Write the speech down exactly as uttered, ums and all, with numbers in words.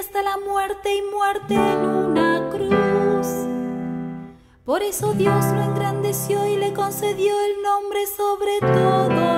hasta la muerte y muerte en una cruz. Por eso Dios lo engrandeció y le concedió el nombre sobre todo